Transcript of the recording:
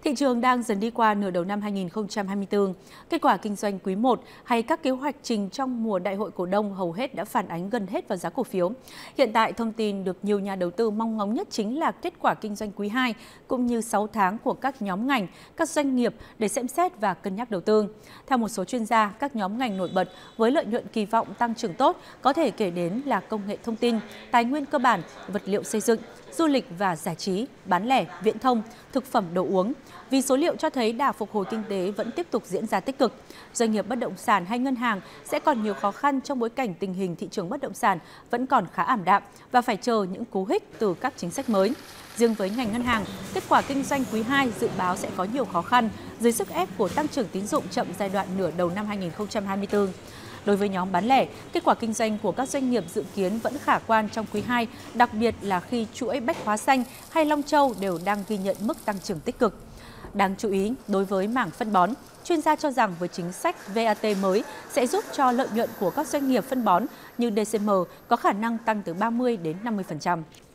Thị trường đang dần đi qua nửa đầu năm 2024. Kết quả kinh doanh quý 1 hay các kế hoạch trình trong mùa đại hội cổ đông hầu hết đã phản ánh gần hết vào giá cổ phiếu. Hiện tại, thông tin được nhiều nhà đầu tư mong ngóng nhất chính là kết quả kinh doanh quý 2 cũng như 6 tháng của các nhóm ngành, các doanh nghiệp để xem xét và cân nhắc đầu tư. Theo một số chuyên gia, các nhóm ngành nổi bật với lợi nhuận kỳ vọng tăng trưởng tốt có thể kể đến là công nghệ thông tin, tài nguyên cơ bản, vật liệu xây dựng, du lịch và giải trí, bán lẻ, viễn thông, thực phẩm đồ uống. Vì số liệu cho thấy đà phục hồi kinh tế vẫn tiếp tục diễn ra tích cực. Doanh nghiệp bất động sản hay ngân hàng sẽ còn nhiều khó khăn trong bối cảnh tình hình thị trường bất động sản vẫn còn khá ảm đạm và phải chờ những cú hích từ các chính sách mới. Riêng với ngành ngân hàng, kết quả kinh doanh quý 2 dự báo sẽ có nhiều khó khăn dưới sức ép của tăng trưởng tín dụng chậm giai đoạn nửa đầu năm 2024. Đối với nhóm bán lẻ, kết quả kinh doanh của các doanh nghiệp dự kiến vẫn khả quan trong quý 2, đặc biệt là khi chuỗi Bách Hóa Xanh hay Long Châu đều đang ghi nhận mức tăng trưởng tích cực. Đáng chú ý, đối với mảng phân bón, chuyên gia cho rằng với chính sách VAT mới sẽ giúp cho lợi nhuận của các doanh nghiệp phân bón như DCM có khả năng tăng từ 30 đến 50%.